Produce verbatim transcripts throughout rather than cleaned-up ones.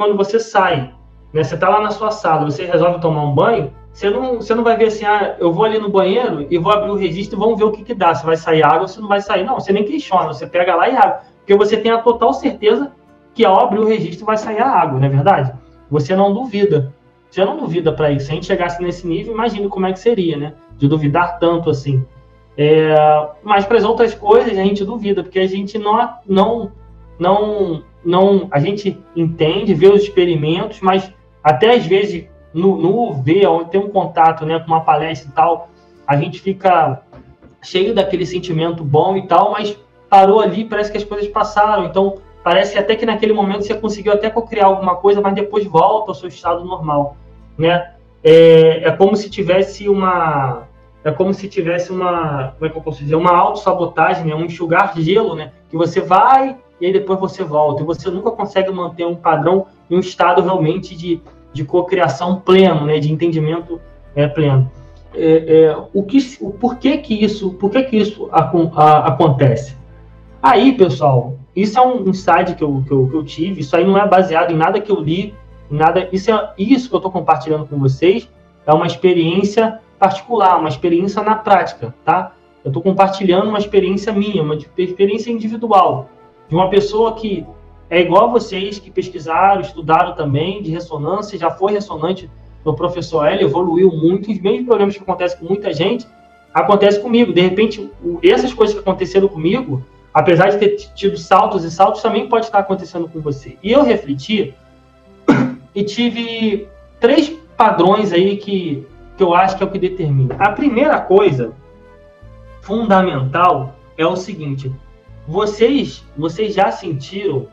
quando você sai, né? Você está lá na sua sala, você resolve tomar um banho, você não, você não vai ver assim, ah, eu vou ali no banheiro e vou abrir o registro e vamos ver o que que dá, se vai sair água ou se não vai sair. Não, você nem questiona, você pega lá e abre, porque você tem a total certeza que ao abrir o registro vai sair a água, não é verdade? Você não duvida. Você não duvida para isso. Se a gente chegasse nesse nível, imagina como é que seria, né? De duvidar tanto assim. É, mas para as outras coisas a gente duvida, porque a gente não, não, não, não, a gente entende, vê os experimentos, mas até às vezes no, no ver, onde tem um contato, né, com uma palestra e tal, a gente fica cheio daquele sentimento bom e tal, mas parou ali, parece que as coisas passaram. Então parece até que naquele momento você conseguiu até criar alguma coisa, mas depois volta ao seu estado normal, né? É, é como se tivesse uma, é como se tivesse uma, como é que eu posso dizer, uma autossabotagem, né? Um enxugar gelo, né? Que você vai e aí depois você volta, e você nunca consegue manter um padrão e um estado realmente de, de cocriação pleno, né? De entendimento é, pleno. É, é, o que, o porquê que isso, por que que isso a, a, acontece? Aí, pessoal, isso é um insight que eu, que, eu, que eu tive, isso aí não é baseado em nada que eu li, em nada, isso, é, isso que eu estou compartilhando com vocês é uma experiência particular, uma experiência na prática, tá? Eu estou compartilhando uma experiência minha, uma experiência individual, de uma pessoa que é igual a vocês, que pesquisaram, estudaram também, de ressonância, já foi ressonante no professor Hélio, evoluiu muito, os mesmos problemas que acontecem com muita gente, acontecem comigo. De repente, essas coisas que aconteceram comigo, apesar de ter tido saltos e saltos, também pode estar acontecendo com você. E eu refleti e tive três padrões aí que, que eu acho que é o que determina. A primeira coisa, fundamental, é o seguinte: vocês, vocês já sentiram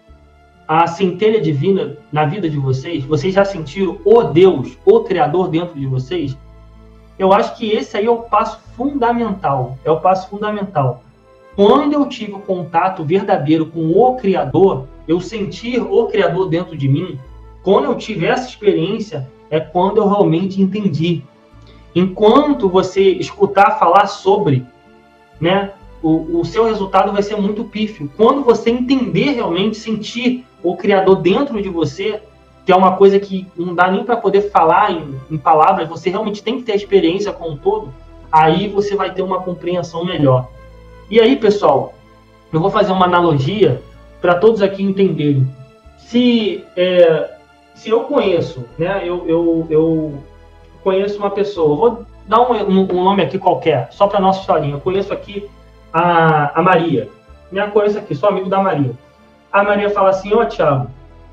a centelha divina na vida de vocês? Vocês já sentiram o Deus, o Criador dentro de vocês? Eu acho que esse aí é o passo fundamental, é o passo fundamental. Quando eu tive o contato verdadeiro com o Criador, eu sentir o Criador dentro de mim, quando eu tive essa experiência, é quando eu realmente entendi. Enquanto você escutar falar sobre, né, o, o seu resultado vai ser muito pífio. Quando você entender realmente, sentir o Criador dentro de você, que é uma coisa que não dá nem para poder falar em, em palavras, você realmente tem que ter a experiência com o todo, aí você vai ter uma compreensão melhor. E aí, pessoal, eu vou fazer uma analogia para todos aqui entenderem. Se, é, se eu conheço, né, eu, eu, eu conheço uma pessoa, vou dar um, um nome aqui qualquer, só para nossa historinha. Eu conheço aqui a, a Maria, me conheço aqui, sou amigo da Maria. A Maria fala assim: ó, Thiago,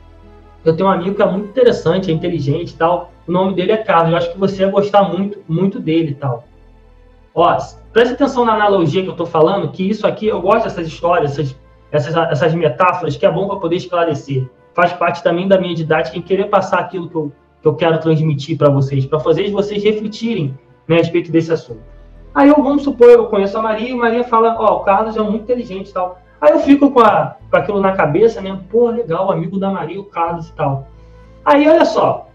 eu tenho um amigo que é muito interessante, é inteligente e tal, o nome dele é Carlos, eu acho que você ia gostar muito, muito dele e tal. Ó, preste atenção na analogia que eu estou falando, que isso aqui, eu gosto dessas histórias, essas, essas, essas metáforas, que é bom para poder esclarecer. Faz parte também da minha didática em querer passar aquilo que eu, que eu quero transmitir para vocês, para fazer vocês refletirem, né, a respeito desse assunto. Aí eu, vamos supor, eu conheço a Maria, e a Maria fala: ó, o Carlos é muito inteligente e tal. Aí eu fico com, a, com aquilo na cabeça, né? Pô, legal, amigo da Maria, o Carlos e tal. Aí, olha só.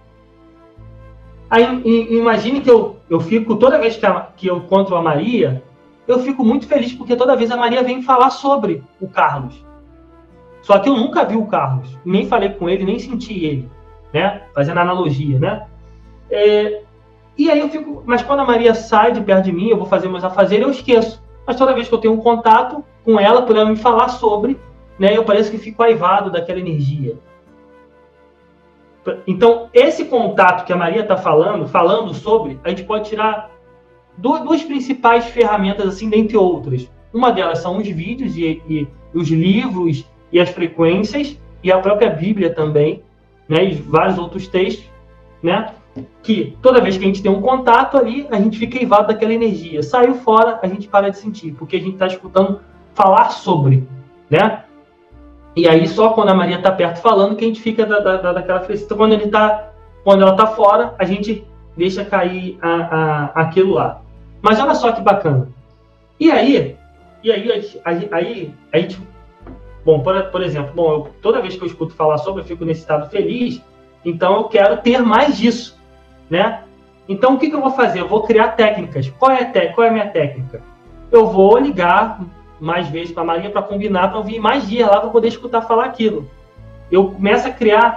Aí, imagine que eu, eu fico, toda vez que, a, que eu encontro a Maria, eu fico muito feliz, porque toda vez a Maria vem falar sobre o Carlos. Só que eu nunca vi o Carlos, nem falei com ele, nem senti ele, né? Fazendo analogia, né? É, e aí eu fico, mas quando a Maria sai de perto de mim, eu vou fazer meus afazeres, eu esqueço. Mas toda vez que eu tenho um contato com ela, por ela me falar sobre, né, eu pareço que fico aivado daquela energia. Então, esse contato que a Maria está falando, falando sobre, a gente pode tirar duas principais ferramentas, assim, dentre outras. Uma delas são os vídeos e, e os livros e as frequências, e a própria Bíblia também, né, e vários outros textos, né, que toda vez que a gente tem um contato ali, a gente fica aivado daquela energia. Saiu fora, a gente para de sentir, porque a gente está escutando falar sobre, né? E aí só quando a Maria está perto falando que a gente fica da, da, daquela felicidade. Quando, ele tá, quando ela está fora, a gente deixa cair a, a, aquilo lá. Mas olha só que bacana. E aí, e aí, aí, aí a gente... Bom, por, por exemplo, bom, eu, toda vez que eu escuto falar sobre, eu fico nesse estado feliz, então eu quero ter mais disso, né? Então, o que, que eu vou fazer? Eu vou criar técnicas. Qual é a, te, qual é a minha técnica? Eu vou ligar mais vezes para a Maria para combinar, para ouvir mais dias lá para poder escutar falar aquilo. Eu começo a criar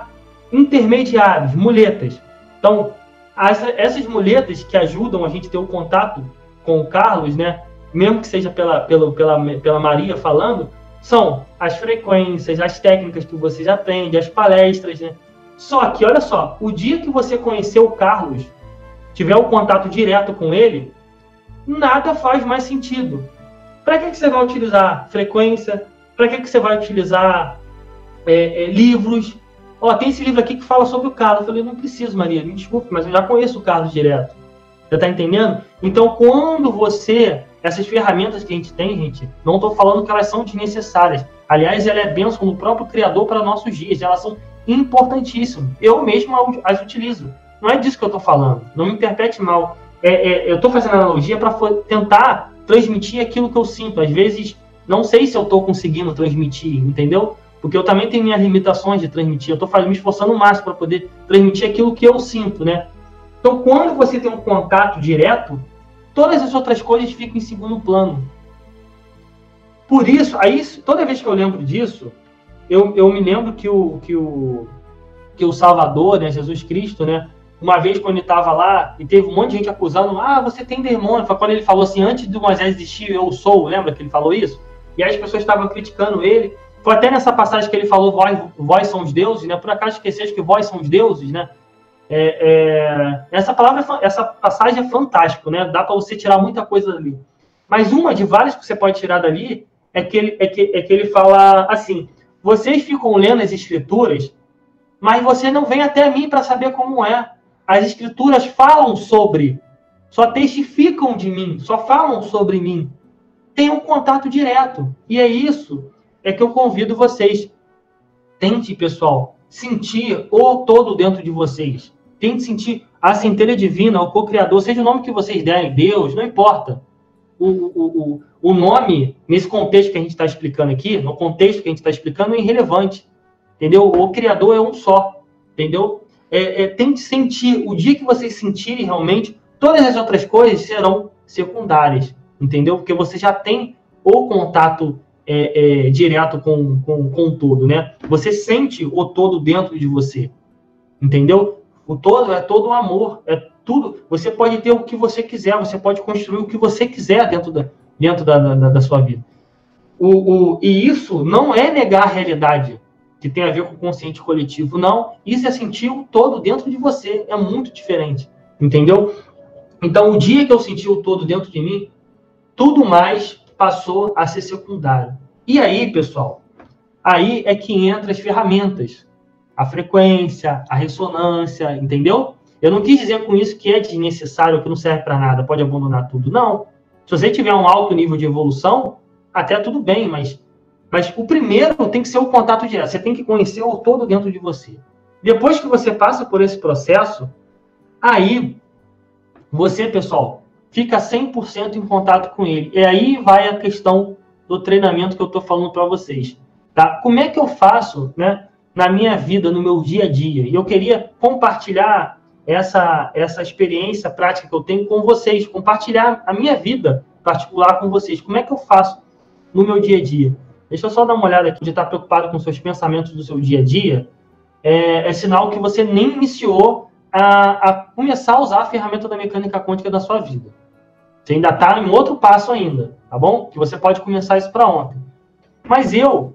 intermediários, muletas. Então, as, essas muletas que ajudam a gente a ter o contato com o Carlos, né, mesmo que seja pela, pela, pela, pela Maria falando, são as frequências, as técnicas que você já aprende, as palestras, né? Só que, olha só, o dia que você conhecer o Carlos, tiver o contato direto com ele, nada faz mais sentido. Para que, que você vai utilizar frequência? Para que, que você vai utilizar é, é, livros? Ó, tem esse livro aqui que fala sobre o Carlos. Eu falei, não preciso, Maria, me desculpe, mas eu já conheço o Carlos direto. Você tá entendendo? Então, quando você... Essas ferramentas que a gente tem, gente, não estou falando que elas são desnecessárias. Aliás, ela é bênção do próprio Criador para nossos dias. Elas são importantíssimas. Eu mesmo as utilizo. Não é disso que eu estou falando. Não me interprete mal. É, é, eu estou fazendo analogia para tentar transmitir aquilo que eu sinto. Às vezes, não sei se eu estou conseguindo transmitir, entendeu? Porque eu também tenho minhas limitações de transmitir. Eu estou me esforçando o máximo para poder transmitir aquilo que eu sinto, né? Então, quando você tem um contato direto, todas as outras coisas ficam em segundo plano. Por isso, aí, toda vez que eu lembro disso, eu, eu me lembro que o, que o, que o Salvador, né, Jesus Cristo, né, uma vez quando ele estava lá, e teve um monte de gente acusando, ah, você tem demônio. Foi quando ele falou assim, antes do Moisés existir, eu sou, lembra que ele falou isso? E aí as pessoas estavam criticando ele. Foi até nessa passagem que ele falou, vós, vós são os deuses, né? Por acaso esqueceram que vós são os deuses, né? É, é, essa palavra, essa passagem é fantástica, né? Dá para você tirar muita coisa dali. Mas uma de várias que você pode tirar dali é que ele, é que, é que ele fala assim: vocês ficam lendo as escrituras, mas você não vem até mim para saber como é. As escrituras falam sobre, só testificam de mim, só falam sobre mim. Tem um contato direto. E é isso é que eu convido vocês. Tente, pessoal, sentir o todo dentro de vocês. Tente sentir a centelha divina, o co-criador, seja o nome que vocês derem, Deus, não importa. O, o, o, o nome, nesse contexto que a gente está explicando aqui, no contexto que a gente está explicando, é irrelevante. Entendeu? O Criador é um só. Entendeu? É, é, tente sentir, o dia que vocês sentirem realmente, todas as outras coisas serão secundárias. Entendeu? Porque você já tem o contato é, é, direto com, com, com o todo, né? Você sente o todo dentro de você. Entendeu? O todo é todo o amor, é tudo. Você pode ter o que você quiser, você pode construir o que você quiser dentro da, dentro da, da, da sua vida. O, o, e isso não é negar a realidade que tem a ver com o consciente coletivo, não. Isso é sentir o todo dentro de você, é muito diferente, entendeu? Então, o dia que eu senti o todo dentro de mim, tudo mais passou a ser secundário. E aí, pessoal, aí é que entra as ferramentas. A frequência, a ressonância, entendeu? Eu não quis dizer com isso que é desnecessário, que não serve para nada, pode abandonar tudo. Não. Se você tiver um alto nível de evolução, até tudo bem, mas, mas o primeiro tem que ser o contato direto. Você tem que conhecer o todo dentro de você. Depois que você passa por esse processo, aí você, pessoal, fica cem por cento em contato com ele. E aí vai a questão do treinamento que eu estou falando para vocês. Tá? Como é que eu faço, né? Na minha vida, no meu dia a dia. E eu queria compartilhar essa, essa experiência prática que eu tenho com vocês, compartilhar a minha vida particular com vocês. Como é que eu faço no meu dia a dia? Deixa eu só dar uma olhada aqui, de estar preocupado com seus pensamentos do seu dia a dia. É, é sinal que você nem iniciou a, a começar a usar a ferramenta da mecânica quântica da sua vida. Você ainda está em outro passo ainda, tá bom? Que você pode começar isso para ontem. Mas eu...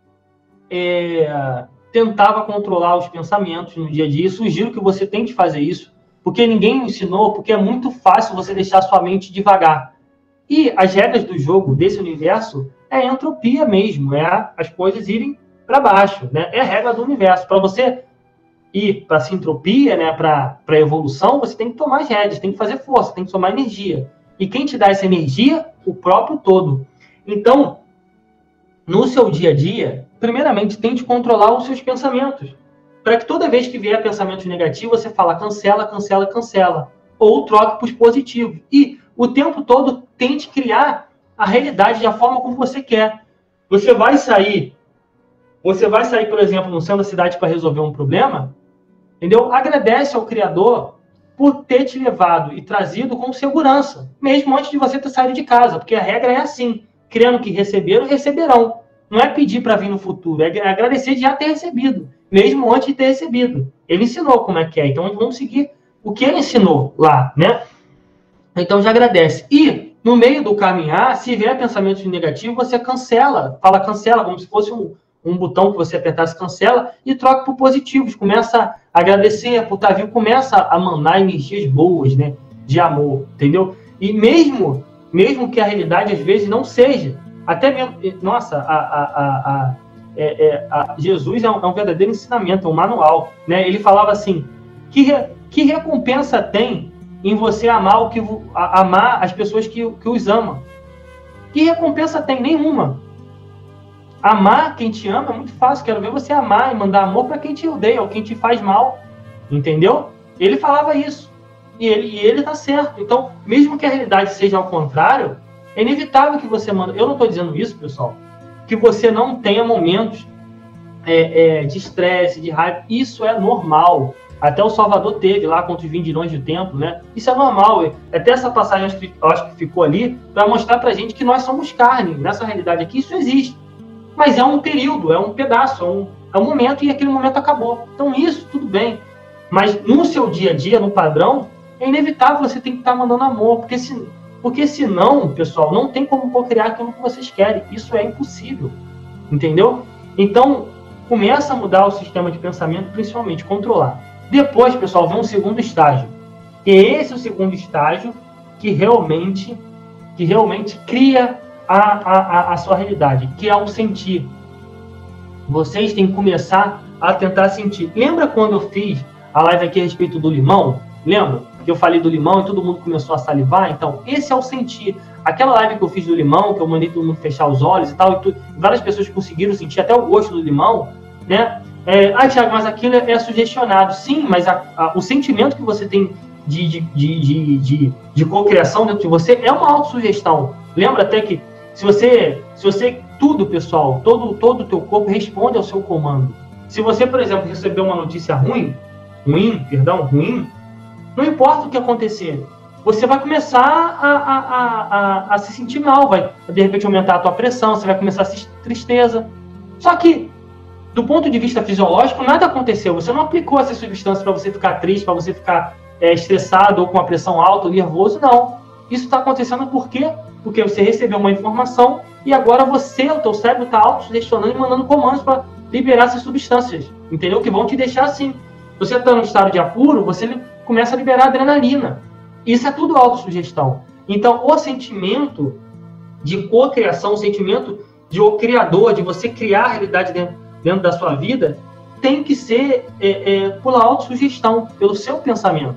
É, tentava controlar os pensamentos no dia a dia. Sugiro que você tente fazer isso, porque ninguém ensinou, porque é muito fácil você deixar sua mente devagar. E as regras do jogo desse universo é a entropia mesmo, é as coisas irem para baixo, né? É a regra do universo. Para você ir para essa entropia, né, para a evolução, você tem que tomar as rédeas, tem que fazer força, tem que tomar energia. E quem te dá essa energia? O próprio todo. Então, no seu dia a dia, primeiramente, tente controlar os seus pensamentos. Para que toda vez que vier pensamentos negativos, você fala cancela, cancela, cancela. Ou troque para os positivos. E o tempo todo tente criar a realidade da forma como você quer. Você vai sair, você vai sair, por exemplo, no centro da cidade para resolver um problema, entendeu? Agradece ao Criador por ter te levado e trazido com segurança, mesmo antes de você ter saído de casa, porque a regra é assim, crendo que receberam, receberão. Não é pedir para vir no futuro, é agradecer de já ter recebido. mesmo antes de ter recebido. Ele ensinou como é que é. Então, vamos seguir o que ele ensinou lá, né? Então, já agradece. E, no meio do caminhar, se vier pensamentos negativos, você cancela. Fala cancela, como se fosse um, um botão que você apertasse cancela e troca por positivos. Começa a agradecer por estar vivo, começa a mandar energias boas, né? De amor, entendeu? E mesmo, mesmo que a realidade, às vezes, não seja. Até mesmo... Nossa, a... a, a, a É, é, a, Jesus é um, é um verdadeiro ensinamento, é um manual, né? Ele falava assim, que, re, que recompensa tem em você amar, o que, a, amar as pessoas que, que os amam? Que recompensa tem? Nenhuma. Amar quem te ama é muito fácil, quero ver você amar e mandar amor para quem te odeia, ou quem te faz mal, entendeu? Ele falava isso, e ele, e ele tá certo. Então, mesmo que a realidade seja ao contrário, é inevitável que você manda... Eu não estou dizendo isso, pessoal, que você não tenha momentos é, é, de estresse, de raiva. Isso é normal. Até o Salvador teve lá contra os vindilhões de templo, né? Isso é normal. Até essa passagem, acho que, acho que ficou ali para mostrar para a gente que nós somos carne. Nessa realidade aqui, isso existe. Mas é um período, é um pedaço, é um, é um momento e aquele momento acabou. Então isso, tudo bem. Mas no seu dia a dia, no padrão, é inevitável você ter que estar mandando amor. Porque se... Porque senão, pessoal, não tem como co-criar aquilo que vocês querem. Isso é impossível. Entendeu? Então, começa a mudar o sistema de pensamento, principalmente controlar. Depois, pessoal, vem um segundo estágio. E esse é o segundo estágio que realmente, que realmente cria a, a, a sua realidade, que é o sentir. Vocês têm que começar a tentar sentir. Lembra quando eu fiz a live aqui a respeito do limão? Lembra? Que eu falei do limão e todo mundo começou a salivar? Então, esse é o sentir. Aquela live que eu fiz do limão, que eu mandei todo mundo fechar os olhos e tal, e tu, várias pessoas conseguiram sentir até o gosto do limão, né? É, ah, Thiago, mas aquilo é, é sugestionado. Sim, mas a, a, o sentimento que você tem de, de, de, de, de, de cocriação dentro de você é uma autossugestão. Lembra até que se você, se você tudo, pessoal, todo, todo o teu corpo responde ao seu comando. Se você, por exemplo, receber uma notícia ruim, ruim, perdão, ruim, não importa o que acontecer, você vai começar a, a, a, a, a se sentir mal, vai de repente aumentar a tua pressão, você vai começar a sentir tristeza. Só que, do ponto de vista fisiológico, nada aconteceu. Você não aplicou essa substância para você ficar triste, para você ficar é, estressado ou com a pressão alta ou nervoso, não. Isso está acontecendo por quê? Porque você recebeu uma informação e agora você, o teu cérebro, está autossugestionando e mandando comandos para liberar essas substâncias, entendeu? Que vão te deixar assim. Você está num estado de apuro, você começa a liberar adrenalina. Isso é tudo autossugestão. Então, o sentimento de cocriação, o sentimento de o criador, de você criar a realidade dentro, dentro da sua vida, tem que ser é, é, pela autossugestão, pelo seu pensamento.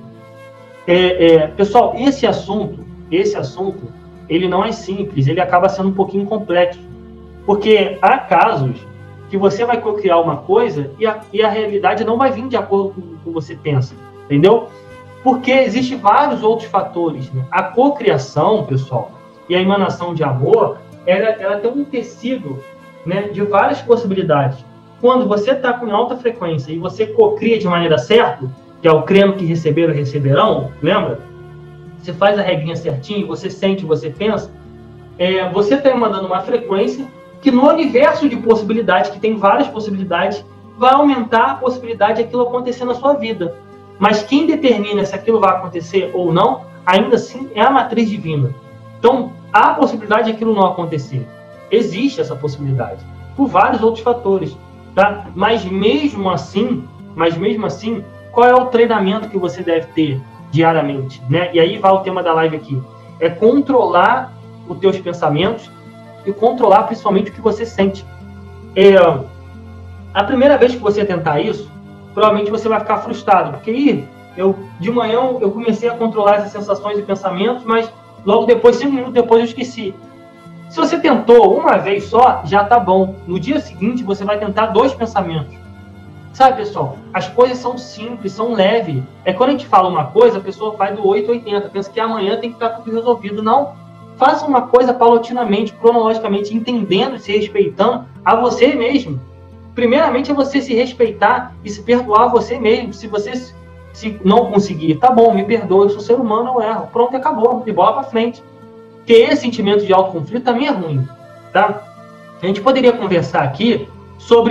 É, é, pessoal, esse assunto, esse assunto, ele não é simples, ele acaba sendo um pouquinho complexo. Porque há casos que você vai cocriar uma coisa e a, e a realidade não vai vir de acordo com o que você pensa, entendeu? Porque existem vários outros fatores, né? A cocriação, pessoal, e a emanação de amor, ela, ela tem um tecido, né, de várias possibilidades. Quando você está com alta frequência e você cocria de maneira certa, que é o crendo que receberam, receberão, lembra? Você faz a regrinha certinho, você sente, você pensa, é, você está mandando uma frequência que no universo de possibilidades, que tem várias possibilidades, vai aumentar a possibilidade de aquilo acontecer na sua vida. Mas quem determina se aquilo vai acontecer ou não, ainda assim, é a matriz divina. Então, há a possibilidade de aquilo não acontecer. Existe essa possibilidade, por vários outros fatores, tá? Mas mesmo assim, mas mesmo assim, qual é o treinamento que você deve ter diariamente, né? E aí vai o tema da live aqui. É controlar os teus pensamentos e controlar principalmente o que você sente. É, a primeira vez que você tentar isso, provavelmente você vai ficar frustrado, porque ih, eu, de manhã eu comecei a controlar essas sensações e pensamentos, mas logo depois, cinco minutos depois, eu esqueci. Se você tentou uma vez só, já tá bom. No dia seguinte, você vai tentar dois pensamentos. Sabe, pessoal? As coisas são simples, são leves. É quando a gente fala uma coisa, a pessoa faz do oito a oitenta, pensa que amanhã tem que estar tudo resolvido. Não. Faça uma coisa paulatinamente, cronologicamente, entendendo e se respeitando a você mesmo. Primeiramente é você se respeitar e se perdoar a você mesmo. Se você se não conseguir, tá bom, me perdoa, eu sou ser humano, eu erro. Pronto, acabou, de bola para frente. Porque esse sentimento de autoconflito também é ruim, tá? A gente poderia conversar aqui sobre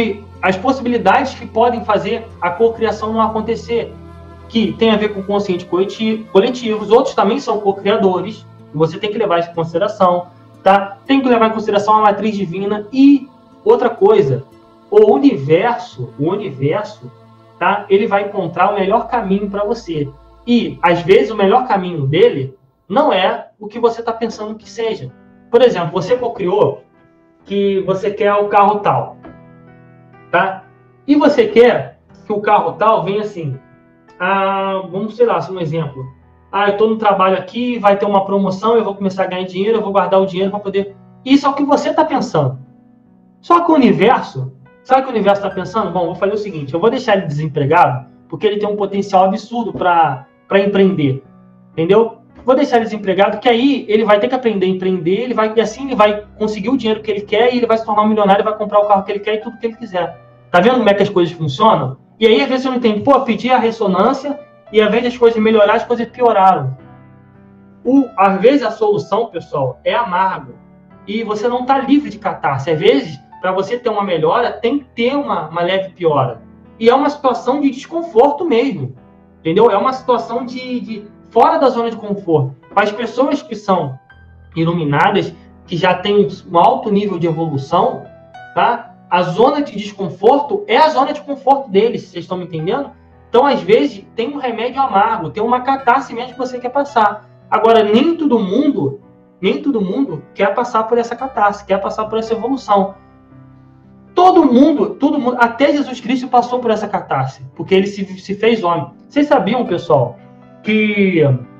as possibilidades que podem fazer a cocriação não acontecer, que tem a ver com o consciente coletivo. Os outros também são co-criadores, você tem que levar isso em consideração, tá? Tem que levar em consideração a matriz divina. E outra coisa, o universo, o universo, tá? Ele vai encontrar o melhor caminho para você. E, às vezes, o melhor caminho dele não é o que você está pensando que seja. Por exemplo, você co-criou que você quer o carro tal, tá? E você quer que o carro tal venha assim, ah, vamos, sei lá, um exemplo. Ah, eu estou no trabalho aqui, vai ter uma promoção, eu vou começar a ganhar dinheiro, eu vou guardar o dinheiro para poder... Isso é o que você está pensando. Só que o universo, sabe o que o universo está pensando? Bom, vou fazer o seguinte, eu vou deixar ele desempregado, porque ele tem um potencial absurdo para para empreender, entendeu? Vou deixar ele desempregado, que aí ele vai ter que aprender a empreender, ele vai, e assim ele vai conseguir o dinheiro que ele quer, e ele vai se tornar um milionário, vai comprar o carro que ele quer e tudo que ele quiser. Tá vendo como é que as coisas funcionam? E aí, às vezes, eu não entendo. Pô, pedi a ressonância, e ao invés das coisas melhorar, as coisas pioraram. O, às vezes, a solução, pessoal, é amargo. E você não está livre de catarse. Às vezes, para você ter uma melhora, tem que ter uma, uma leve piora. E é uma situação de desconforto mesmo. Entendeu? É uma situação de, de fora da zona de conforto. Para as pessoas que são iluminadas, que já têm um alto nível de evolução, tá? A zona de desconforto é a zona de conforto deles, vocês estão me entendendo? Então, às vezes, tem um remédio amargo, tem uma catarse mesmo que você quer passar. Agora, nem todo mundo, nem todo mundo quer passar por essa catarse, quer passar por essa evolução. Todo mundo, todo mundo, até Jesus Cristo passou por essa catarse, porque ele se, se fez homem. Vocês sabiam, pessoal, que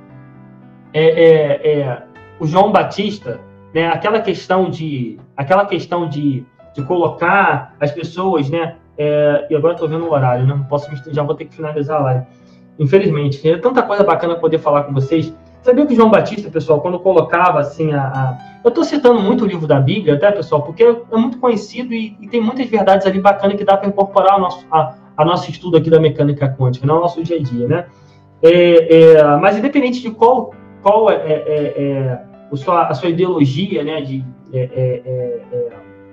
é, é, é, o João Batista, né, aquela questão de, aquela questão de, de colocar as pessoas, né, é, e agora estou vendo o horário, né, não posso, já vou ter que finalizar a live, infelizmente. É tanta coisa bacana poder falar com vocês. Sabia que o João Batista, pessoal, quando colocava assim a... a... Eu estou citando muito o livro da Bíblia, tá, pessoal? Porque é muito conhecido e, e tem muitas verdades ali bacanas que dá para incorporar ao nosso, a, a nosso estudo aqui da mecânica quântica, no nosso dia a dia, né? É, é, mas independente de qual, qual é, é, é a, sua, a sua ideologia, né, de, é, é, é,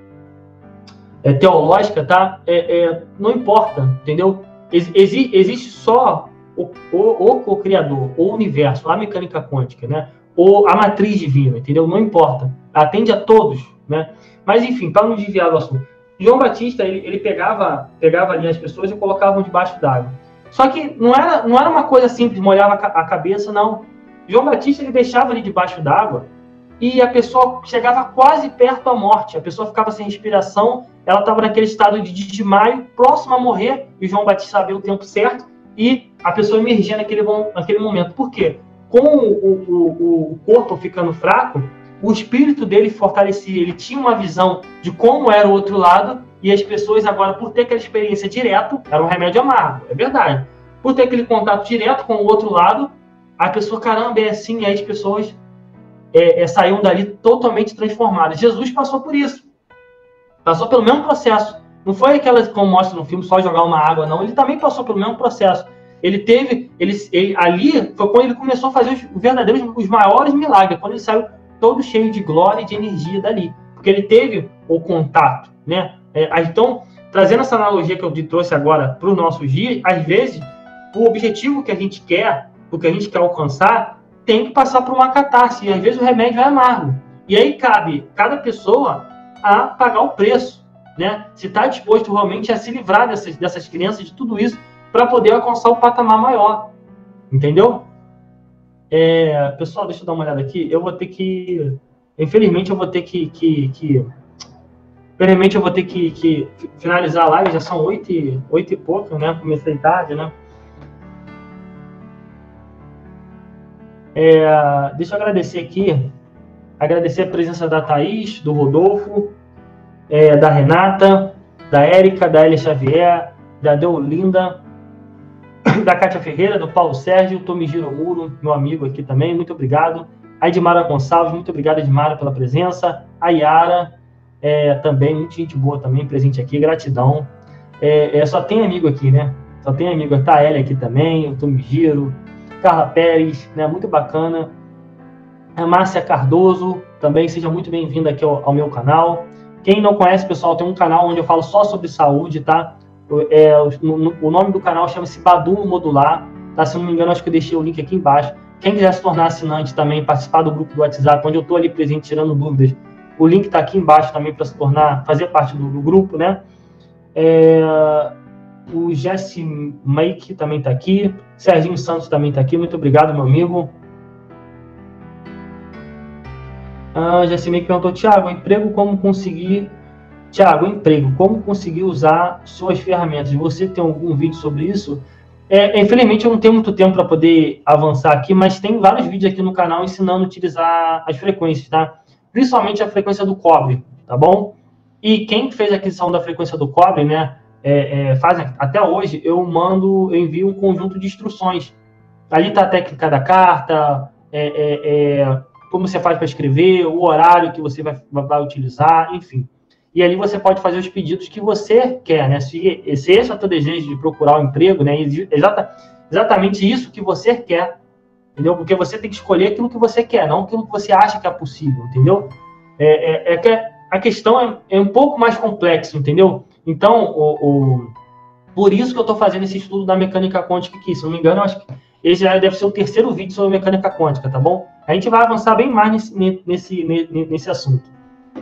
é, teológica, tá? É, é, não importa, entendeu? Ex, existe só o, o, o co-criador, o universo, a mecânica quântica, né? Ou a matriz divina, entendeu? Não importa. Atende a todos, né? Mas, enfim, para não desviar do assunto. João Batista, ele, ele pegava, pegava ali as pessoas e colocava debaixo d'água. Só que não era, não era uma coisa simples, molhava a cabeça, não. João Batista, ele deixava ali debaixo d'água e a pessoa chegava quase perto da morte. A pessoa ficava sem respiração, ela estava naquele estado de desmaio, próximo a morrer, e o João Batista sabia o tempo certo, e a pessoa emergia naquele, naquele momento. Por quê? Com o, o, o corpo ficando fraco, o espírito dele fortalecia, ele tinha uma visão de como era o outro lado, e as pessoas agora, por ter aquela experiência direto, era um remédio amargo, é verdade, por ter aquele contato direto com o outro lado, a pessoa, caramba, é assim, e aí as pessoas é, é, saíam dali totalmente transformadas. Jesus passou por isso, passou pelo mesmo processo, não foi aquela, como mostra no filme, só jogar uma água, não, ele também passou pelo mesmo processo. Ele teve, ele, ele, ali foi quando ele começou a fazer os verdadeiros, os maiores milagres, quando ele saiu todo cheio de glória e de energia dali, porque ele teve o contato, né? É, então, trazendo essa analogia que eu te trouxe agora para os nossos dias, às vezes, o objetivo que a gente quer, o que a gente quer alcançar, tem que passar por uma catarse, e às vezes o remédio é amargo. E aí cabe cada pessoa a pagar o preço, né? Se está disposto realmente a se livrar dessas, dessas crianças, de tudo isso, para poder alcançar o patamar maior, entendeu? É, pessoal, deixa eu dar uma olhada aqui. Eu vou ter que, infelizmente, eu vou ter que, que, que infelizmente, eu vou ter que, que finalizar a live. Já são oito e, oito e pouco, né? Comecei tarde, né? É, deixa eu agradecer aqui, agradecer a presença da Thaís, do Rodolfo, é, da Renata, da Érica, da Elia Xavier, da Deolinda, da Cátia Ferreira, do Paulo Sérgio, Tomigiro Muro, meu amigo aqui também, muito obrigado. A Edmara Gonçalves, muito obrigado, Edmara, pela presença. A Yara, é, também, muita gente boa também, presente aqui, gratidão. É, é, só tem amigo aqui, né? Só tem amigo, tá a Elia aqui também, o Tomigiro, Carla Pérez, né? Muito bacana. A Márcia Cardoso, também, seja muito bem-vinda aqui ao, ao meu canal. Quem não conhece, pessoal, tem um canal onde eu falo só sobre saúde, tá? É, o, o nome do canal chama-se Badu Modular, tá? Se não me engano, acho que eu deixei o link aqui embaixo. Quem quiser se tornar assinante também, participar do grupo do WhatsApp, onde eu estou ali presente tirando dúvidas, o link está aqui embaixo também para se tornar, fazer parte do, do grupo, né? É, o Jesse Make também está aqui, Serginho Santos também está aqui, muito obrigado, meu amigo. Ah, Jesse Make perguntou, Thiago, emprego como conseguir... Thiago, emprego, como conseguir usar suas ferramentas? Você tem algum vídeo sobre isso? É, infelizmente, eu não tenho muito tempo para poder avançar aqui, mas tem vários vídeos aqui no canal ensinando a utilizar as frequências, tá? Principalmente a frequência do cobre, tá bom? E quem fez a aquisição da frequência do cobre, né, é, é, faz, até hoje, eu mando, eu envio um conjunto de instruções. Ali está a técnica da carta, é, é, é, como você faz para escrever, o horário que você vai, vai utilizar, enfim. E ali você pode fazer os pedidos que você quer, né? Se, se esse é o teu desejo de procurar um emprego, né? Exata, exatamente isso que você quer, entendeu? Porque você tem que escolher aquilo que você quer, não aquilo que você acha que é possível, entendeu? É, é, é que a questão é, é um pouco mais complexa, entendeu? Então, o, o, por isso que eu estou fazendo esse estudo da mecânica quântica aqui. Se não me engano, eu acho que esse já deve ser o terceiro vídeo sobre mecânica quântica, tá bom? A gente vai avançar bem mais nesse, nesse, nesse, nesse assunto.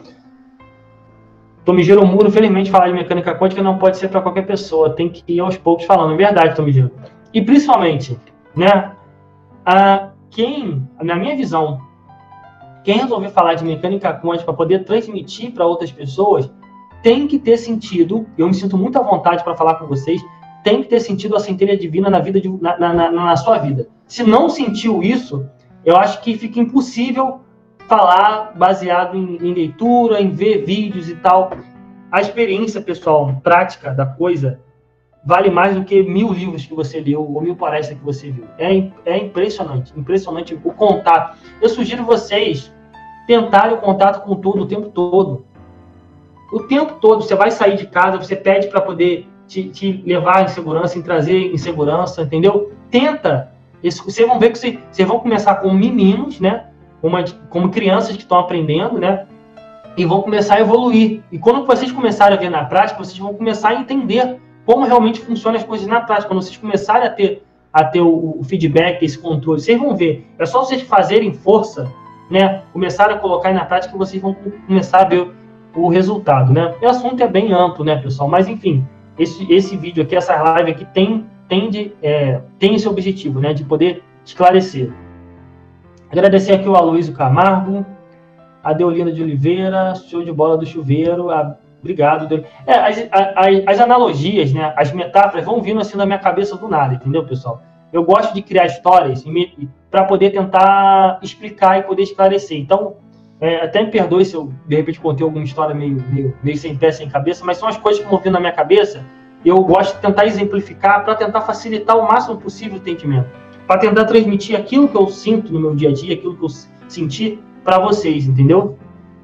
Tomigiro Muro, felizmente, falar de mecânica quântica não pode ser para qualquer pessoa, tem que ir aos poucos falando, é verdade, Tomigiro. E principalmente, né, a quem, na minha visão, quem resolver falar de mecânica quântica para poder transmitir para outras pessoas, tem que ter sentido, eu me sinto muito à vontade para falar com vocês, tem que ter sentido a centelha divina na, vida de, na, na, na sua vida. Se não sentiu isso, eu acho que fica impossível falar baseado em, em leitura, em ver vídeos e tal. A experiência, pessoal, prática da coisa, vale mais do que mil livros que você leu ou mil palestras que você viu. É, é impressionante, impressionante o contato. Eu sugiro vocês tentarem o contato com tudo o tempo todo. O tempo todo, você vai sair de casa, você pede para poder te, te levar em segurança, em trazer em segurança, entendeu? Tenta. Isso, vocês vão ver que vocês, vocês vão começar com meninos, né? Como, como crianças que estão aprendendo, né? E vão começar a evoluir. E quando vocês começarem a ver na prática, vocês vão começar a entender como realmente funcionam as coisas na prática. Quando vocês começarem a ter, a ter o, o feedback, esse controle, vocês vão ver. É só vocês fazerem força, né? Começarem a colocar na prática que vocês vão começar a ver o resultado, né? O assunto é bem amplo, né, pessoal? Mas, enfim, esse, esse vídeo aqui, essa live aqui, tem, tem, de, é, tem esse objetivo, né? De poder esclarecer. Agradecer aqui o Aloysio Camargo, a Deolina de Oliveira, show de bola do chuveiro, a, obrigado. É, as, as, as analogias, né, as metáforas vão vindo assim na minha cabeça do nada, entendeu, pessoal? Eu gosto de criar histórias para poder tentar explicar e poder esclarecer. Então, é, até me perdoe se eu, de repente, contei alguma história meio, meio, meio sem pé, sem cabeça, mas são as coisas que vão vindo na minha cabeça e eu gosto de tentar exemplificar para tentar facilitar o máximo possível o entendimento. Para tentar transmitir aquilo que eu sinto no meu dia a dia, aquilo que eu senti para vocês, entendeu?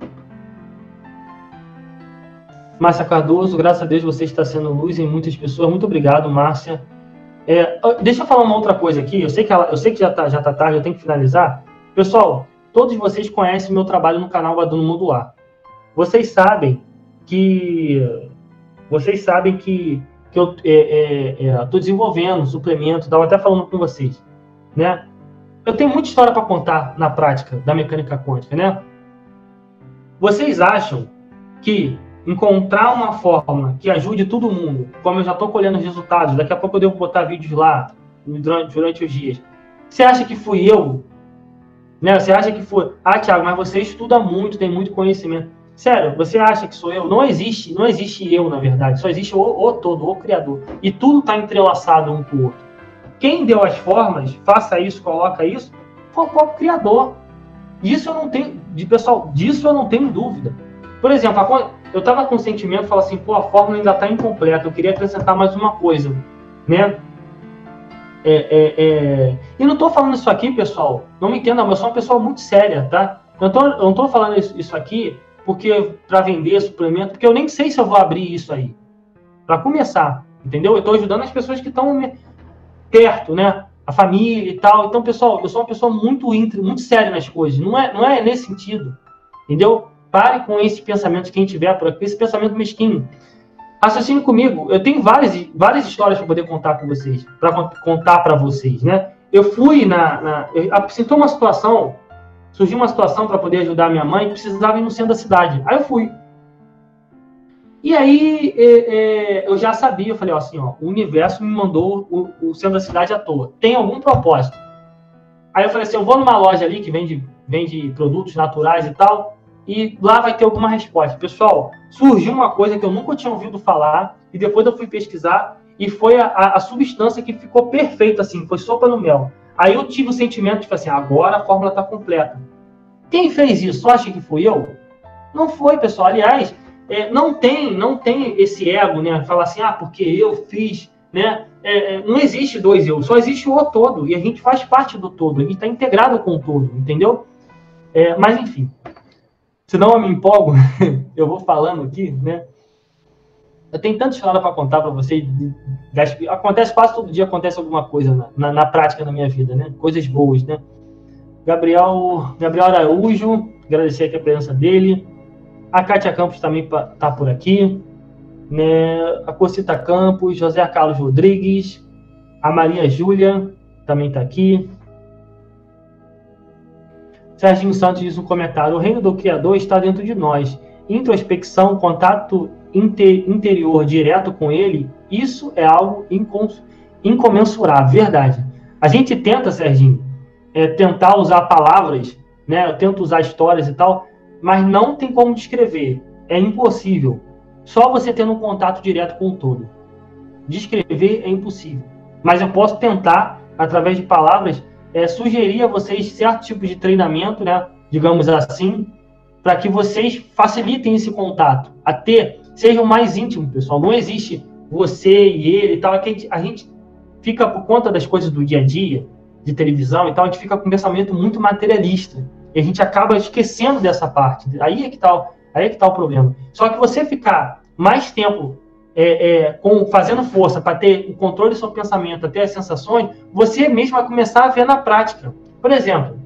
Márcia Cardoso, graças a Deus você está sendo luz em muitas pessoas. Muito obrigado, Márcia. É, deixa eu falar uma outra coisa aqui. Eu sei que, ela, eu sei que já está já tá tarde, eu tenho que finalizar. Pessoal, todos vocês conhecem o meu trabalho no canal Badu Modular. Vocês sabem que... Vocês sabem que, que eu estou é, é, é, desenvolvendo suplemento, estava até falando com vocês, né? Eu tenho muita história para contar na prática da mecânica quântica, né? Vocês acham que encontrar uma forma que ajude todo mundo, como eu já estou colhendo os resultados, daqui a pouco eu devo botar vídeos lá durante, durante os dias. Você acha que fui eu? Né? Você acha que foi... Ah, Thiago, mas você estuda muito, tem muito conhecimento. Sério, você acha que sou eu? Não existe, não existe eu, na verdade. Só existe o, o todo, o criador. E tudo está entrelaçado um com o outro. Quem deu as formas, faça isso, coloca isso, foi o próprio criador. Isso eu não tenho... De, pessoal, disso eu não tenho dúvida. Por exemplo, a, eu estava com o sentimento, falo assim, pô, a fórmula ainda está incompleta, eu queria acrescentar mais uma coisa, né? É, é, é... E não estou falando isso aqui, pessoal, não me entendam, eu sou uma pessoa muito séria, tá? Eu, tô, eu não estou falando isso, isso aqui porque para vender suplemento, porque eu nem sei se eu vou abrir isso aí. Para começar, entendeu? Eu estou ajudando as pessoas que estão perto, né? A família e tal. Então, pessoal, eu sou uma pessoa muito íntegra, muito séria nas coisas. Não é, não é nesse sentido, entendeu? pare com esse pensamento, quem tiver por aqui, esse pensamento mesquinho. Raciocine comigo. Eu tenho várias, várias histórias para poder contar com vocês, para contar para vocês, né? Eu fui na, na eu apresentou uma situação, surgiu uma situação para poder ajudar minha mãe, que precisava ir no centro da cidade. Aí eu fui. E aí é, é, eu já sabia, eu falei ó, assim, ó, o universo me mandou o, o centro da cidade à toa. Tem algum propósito? Aí eu falei assim, eu vou numa loja ali que vende, vende produtos naturais e tal, e lá vai ter alguma resposta. Pessoal, surgiu uma coisa que eu nunca tinha ouvido falar, e depois eu fui pesquisar, e foi a, a, a substância que ficou perfeita, assim, foi sopa no mel. Aí eu tive o sentimento de, assim, agora a fórmula está completa. Quem fez isso? Só acha que fui eu? Não foi, pessoal. Aliás, é, não tem, não tem esse ego, né? Falar assim, ah, porque eu fiz, né? É, não existe dois eu, só existe o todo, e a gente faz parte do todo, a gente está integrado com o todo, entendeu? É, mas, enfim, senão eu me empolgo, eu vou falando aqui, né? Eu tenho tanta história para contar para vocês, acontece quase todo dia, acontece alguma coisa na, na, na prática na minha vida, né? Coisas boas, né? Gabriel, Gabriel Araújo, agradecer aqui a presença dele. A Kátia Campos também está por aqui. Né? A Cocita Campos, José Carlos Rodrigues, a Maria Júlia também está aqui. Serginho Santos diz um comentário: o reino do Criador está dentro de nós. Introspecção, contato inter, interior direto com ele, isso é algo incons, incomensurável, verdade. A gente tenta, Serginho, é, tentar usar palavras, né? Eu tento usar histórias e tal, mas não tem como descrever, é impossível. Só você tendo um contato direto com o todo. Descrever é impossível. Mas eu posso tentar, através de palavras, é, sugerir a vocês certo tipo de treinamento, né, digamos assim, para que vocês facilitem esse contato. Até sejam mais íntimos, pessoal. Não existe você e ele e tal. É que a gente, a gente fica, por conta das coisas do dia a dia, de televisão e tal, a gente fica com um pensamento muito materialista. E a gente acaba esquecendo dessa parte. Aí é que está aí é que tá o problema. Só que você ficar mais tempo é, é, com, fazendo força para ter o controle do seu pensamento, até as sensações, você mesmo vai começar a ver na prática. Por exemplo,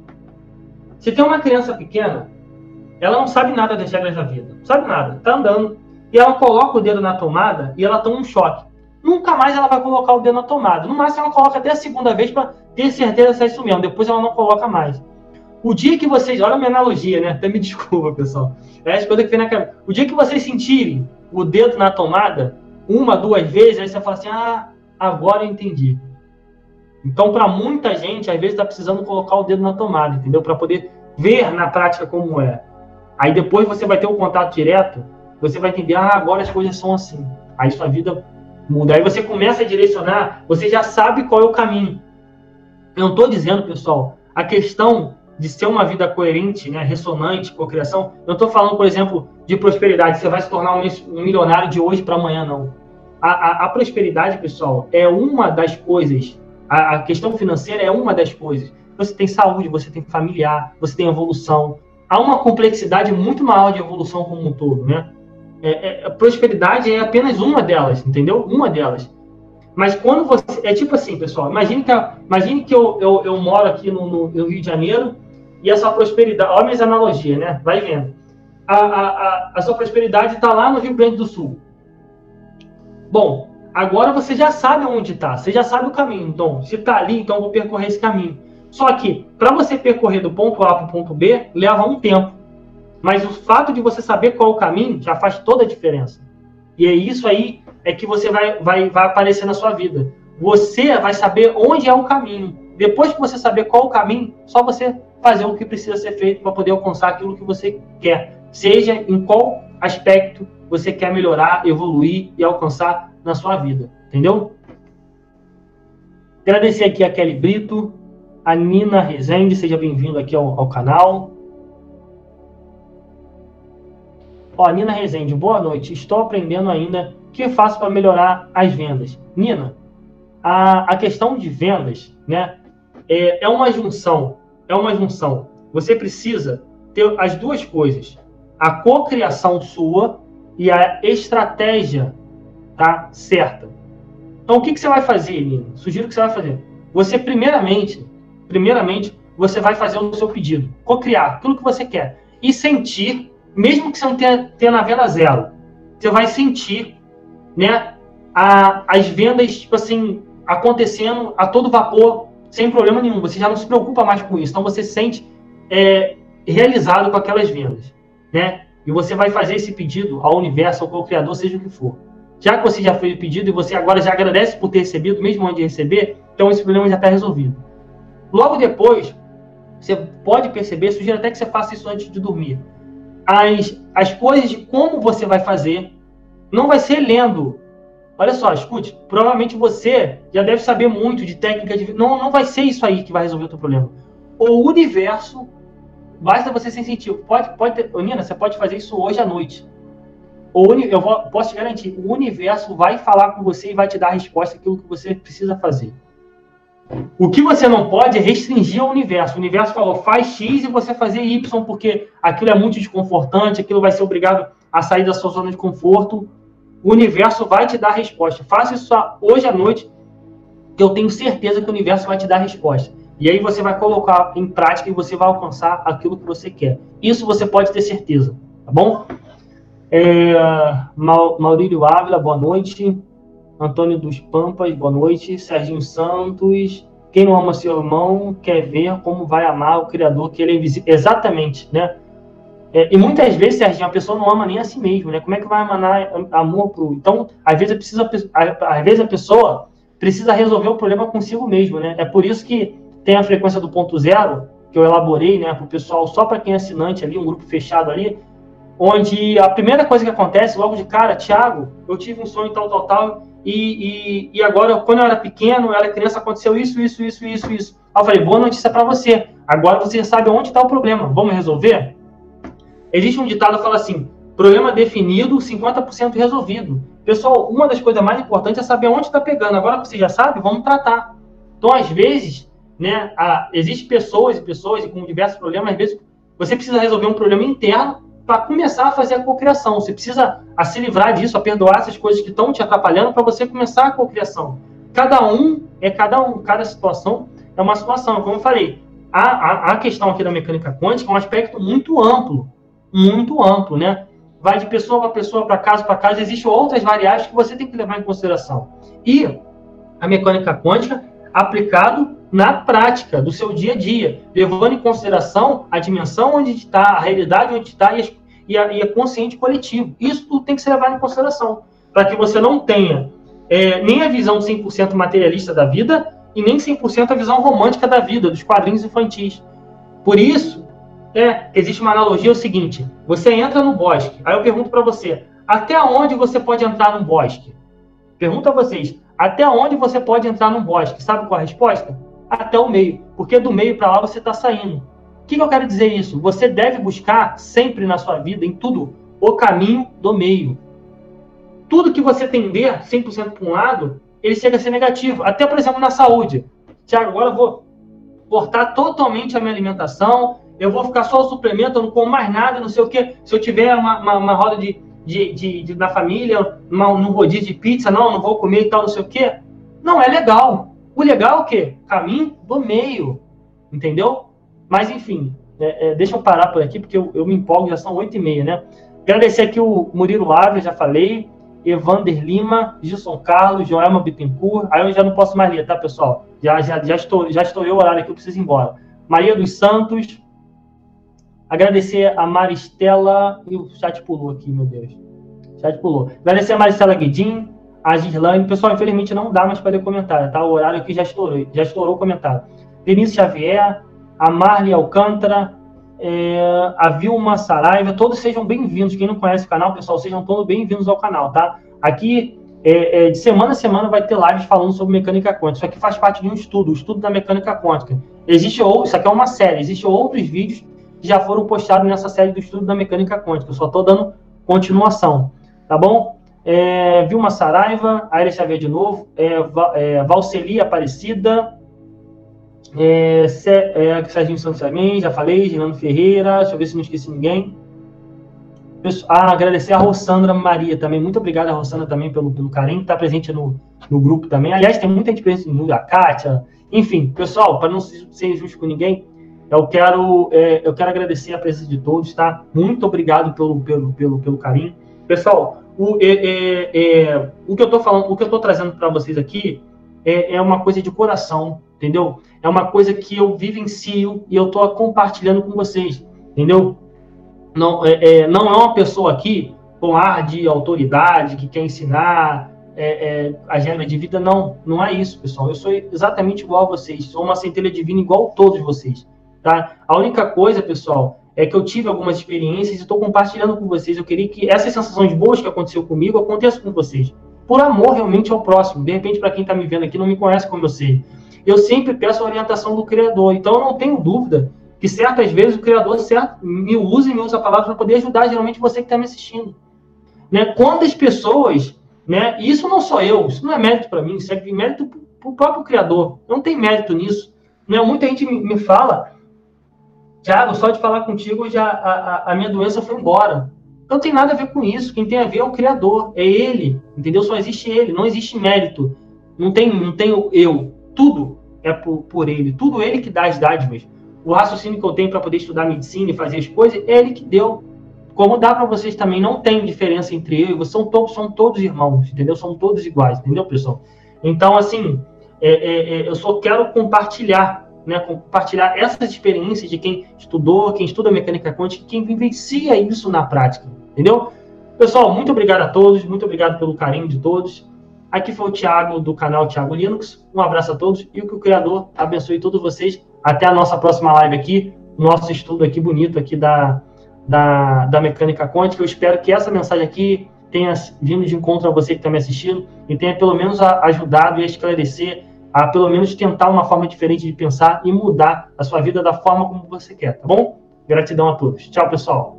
se tem uma criança pequena, ela não sabe nada das regras da vida. Não sabe nada. Está andando. E ela coloca o dedo na tomada e ela toma um choque. Nunca mais ela vai colocar o dedo na tomada. No máximo, ela coloca até a segunda vez para ter certeza se é isso mesmo. Depois ela não coloca mais. O dia que vocês... Olha a minha analogia, né? Até me desculpa, pessoal. É as coisas que vem na cabeça. O dia que vocês sentirem o dedo na tomada, uma, duas vezes, aí você fala assim, ah, agora eu entendi. Então, para muita gente, às vezes está precisando colocar o dedo na tomada, entendeu? Para poder ver na prática como é. Aí depois você vai ter um contato direto, você vai entender, ah, agora as coisas são assim. Aí sua vida muda. Aí você começa a direcionar, você já sabe qual é o caminho. Eu não estou dizendo, pessoal, a questão de ser uma vida coerente, né, ressonante, cocriação, eu não estou falando, por exemplo, de prosperidade, você vai se tornar um milionário de hoje para amanhã, não. A, a, a prosperidade, pessoal, é uma das coisas, a, a questão financeira é uma das coisas. Você tem saúde, você tem familiar, você tem evolução. Há uma complexidade muito maior de evolução como um todo, né? É, é, a prosperidade é apenas uma delas, entendeu? Uma delas. Mas quando você... É tipo assim, pessoal, imagine que, imagine que eu, eu, eu moro aqui no, no, no Rio de Janeiro e essa prosperidade... Olha minhas analogias, né? Vai vendo. A, a, a, a sua prosperidade está lá no Rio Grande do Sul. Bom, agora você já sabe onde está, você já sabe o caminho. Então, se está ali, então eu vou percorrer esse caminho. Só que, para você percorrer do ponto A para o ponto B, leva um tempo. Mas o fato de você saber qual é o caminho já faz toda a diferença. E é isso aí é que você vai, vai, vai aparecer na sua vida. Você vai saber onde é o caminho. Depois que você saber qual é o caminho, só você fazer o que precisa ser feito para poder alcançar aquilo que você quer. Seja em qual aspecto você quer melhorar, evoluir e alcançar na sua vida. Entendeu? Agradecer aqui a Kelly Brito, a Nina Rezende, seja bem-vindo aqui ao, ao canal. Ó, Nina Rezende, boa noite. Estou aprendendo ainda o que faço para melhorar as vendas. Nina, a, a questão de vendas, né, é, é uma junção. É uma junção. Você precisa ter as duas coisas. A cocriação sua e a estratégia, tá, certa. Então, o que, que você vai fazer, Nina? Sugiro que você vai fazer. Você, primeiramente, primeiramente, você vai fazer o seu pedido. Cocriar aquilo que você quer. E sentir mesmo que você não tenha, tenha na venda zero, você vai sentir, né, a, as vendas, tipo assim, acontecendo a todo vapor, sem problema nenhum. Você já não se preocupa mais com isso. Então, você se sente é, realizado com aquelas vendas, né? E você vai fazer esse pedido ao universo, ao Criador, seja o que for. Já que você já fez o pedido e você agora já agradece por ter recebido, mesmo antes de receber, então esse problema já está resolvido. Logo depois, você pode perceber, sugiro até que você faça isso antes de dormir. As, as coisas de como você vai fazer, não vai ser lendo. Olha só, escute, provavelmente você já deve saber muito de técnica de... Não, não vai ser isso aí que vai resolver o teu problema. O universo, basta você ser sensitivo. Pode, pode ter... Nina, você pode fazer isso hoje à noite. O uni, eu vou, posso te garantir, o universo vai falar com você e vai te dar a resposta àquilo que você precisa fazer. O que você não pode é restringir ao universo. O universo falou, faz X e você fazer Y, porque aquilo é muito desconfortante, aquilo vai ser obrigado a sair da sua zona de conforto. O universo vai te dar a resposta. Faça isso hoje à noite, que eu tenho certeza que o universo vai te dar a resposta. E aí você vai colocar em prática e você vai alcançar aquilo que você quer. Isso você pode ter certeza, tá bom? É, Maurílio Ávila, boa noite. Antônio dos Pampas, boa noite. Serginho Santos, quem não ama seu irmão quer ver como vai amar o Criador, que ele é invisível. Exatamente, né? É, e muitas vezes, Serginho, a pessoa não ama nem a si mesmo, né? Como é que vai emanar amor pro... Então, às vezes, precisa, às vezes a pessoa precisa resolver o problema consigo mesmo, né? É por isso que tem a frequência do ponto zero, que eu elaborei, né, pro pessoal, só para quem é assinante ali, um grupo fechado ali, onde a primeira coisa que acontece, logo de cara, Thiago, eu tive um sonho tal, tal, tal, e, e, e agora, quando eu era pequeno, eu era criança, aconteceu isso, isso, isso, isso, isso. Aí eu falei, boa notícia para você, agora você sabe onde está o problema, vamos resolver? Existe um ditado que fala assim, problema definido, cinquenta por cento resolvido. Pessoal, uma das coisas mais importantes é saber onde está pegando, agora que você já sabe, vamos tratar. Então, às vezes, né, a, existem pessoas e pessoas com diversos problemas, às vezes você precisa resolver um problema interno para começar a fazer a cocriação. Você precisa a se livrar disso, a perdoar essas coisas que estão te atrapalhando para você começar a cocriação. Cada um é cada um, cada situação é uma situação. Como eu falei, a, a, a questão aqui da mecânica quântica é um aspecto muito amplo, muito amplo, né? Vai de pessoa para pessoa, para caso para caso, existem outras variáveis que você tem que levar em consideração. E a mecânica quântica aplicado na prática do seu dia a dia, levando em consideração a dimensão onde está, a realidade onde está e, e, a, e a consciente coletivo. Isso tudo tem que ser levado em consideração, para que você não tenha é, nem a visão cem por cento materialista da vida e nem cem por cento a visão romântica da vida, dos quadrinhos infantis. Por isso, é, existe uma analogia, é o seguinte, você entra no bosque, aí eu pergunto para você, até onde você pode entrar num bosque? Pergunto a vocês, até onde você pode entrar num bosque? Sabe qual é a resposta? Até o meio, porque do meio para lá você está saindo. O que, que eu quero dizer isso? Você deve buscar sempre na sua vida, em tudo, o caminho do meio. Tudo que você tender cem por cento para um lado, ele chega a ser negativo. Até, por exemplo, na saúde. Tiago, agora eu vou cortar totalmente a minha alimentação, eu vou ficar só o suplemento, eu não como mais nada, não sei o quê. Se eu tiver uma, uma, uma roda de, de, de, de, da família, uma, num rodízio de pizza, não, não vou comer e tal, não sei o quê. Não é legal. O legal é o quê? Caminho do meio. Entendeu? Mas, enfim, é, é, deixa eu parar por aqui, porque eu, eu me empolgo, já são oito e meia, né? Agradecer aqui o Murilo Ávila, já falei, Evander Lima, Gilson Carlos, Joelma Bittencourt. Aí eu já não posso mais ler, tá, pessoal? Já, já, já, estou, já estourei o horário aqui, eu preciso ir embora. Maria dos Santos. Agradecer a Maristela. E o chat pulou aqui, meu Deus. O chat pulou. Agradecer a Maristela Guedin, a Gislaine. Pessoal, infelizmente não dá mais para ler comentário, tá? O horário aqui já estourou, já estourou o comentário. Denise Xavier, a Marli Alcântara, é, a Vilma Saraiva. Todos sejam bem-vindos. Quem não conhece o canal, pessoal, sejam todos bem-vindos ao canal, tá? Aqui, é, é, de semana a semana, vai ter lives falando sobre mecânica quântica. Isso aqui faz parte de um estudo, o estudo da mecânica quântica. Existe ou, isso aqui é uma série, existem outros vídeos que já foram postados nessa série do estudo da mecânica quântica. Eu só estou dando continuação, tá bom? É, Vilma Saraiva, Aérea Xavier de novo, é, é, Valceli Aparecida, é, é, Serginho Santos também, já falei, Girando Ferreira, deixa eu ver se não esqueci ninguém. Ah, agradecer a Rossandra Maria também, muito obrigado a Rossandra também pelo, pelo carinho, que está presente no, no grupo também. Aliás, tem muita gente presente no a Kátia, enfim, pessoal, para não ser injusto com ninguém, Eu quero, é, eu quero agradecer a presença de todos, tá? Muito obrigado pelo, pelo, pelo, pelo carinho. Pessoal, o, é, é, é, o que eu tô falando, o que eu tô trazendo para vocês aqui é, é uma coisa de coração, entendeu? É uma coisa que eu vivencio e eu tô compartilhando com vocês, entendeu? Não é, é, não é uma pessoa aqui com ar de autoridade, que quer ensinar é, é, agenda de vida, não. Não é isso, pessoal. Eu sou exatamente igual a vocês. Sou uma centelha divina igual a todos vocês. Tá? A única coisa, pessoal, é que eu tive algumas experiências e estou compartilhando com vocês. Eu queria que essas sensações boas que aconteceu comigo aconteçam com vocês. Por amor realmente ao próximo. De repente, para quem está me vendo aqui, não me conhece como eu sei. Eu sempre peço a orientação do Criador. Então, eu não tenho dúvida que certas vezes o Criador certo, me usa e me usa a palavra para poder ajudar geralmente você que está me assistindo. Né? Quantas pessoas, né? E isso não sou eu, isso não é mérito para mim, isso é mérito para o próprio Criador. Não tem mérito nisso. Né? Muita gente me, me fala, Thiago, só de falar contigo já a, a, a minha doença foi embora. Não tem nada a ver com isso. Quem tem a ver é o Criador, é Ele, entendeu? Só existe Ele, não existe mérito. Não tem, não tem eu. Tudo é por, por Ele, tudo Ele que dá as dádivas. O raciocínio que eu tenho para poder estudar medicina e fazer as coisas, é Ele que deu. Como dá para vocês também, não tem diferença entre eu e vocês, são todos, são todos irmãos, entendeu? São todos iguais, entendeu, pessoal? Então, assim, é, é, é, eu só quero compartilhar, né, compartilhar essas experiências de quem estudou, quem estuda mecânica quântica, quem vivencia isso na prática, entendeu? Pessoal, muito obrigado a todos, muito obrigado pelo carinho de todos. Aqui foi o Thiago, do canal Thiago Linux. Um abraço a todos e que o Criador abençoe todos vocês. Até a nossa próxima live aqui, nosso estudo aqui bonito aqui da, da, da mecânica quântica. Eu espero que essa mensagem aqui tenha vindo de encontro a você que está me assistindo e tenha pelo menos ajudado e a esclarecer, a pelo menos tentar uma forma diferente de pensar e mudar a sua vida da forma como você quer, tá bom? Gratidão a todos. Tchau, pessoal.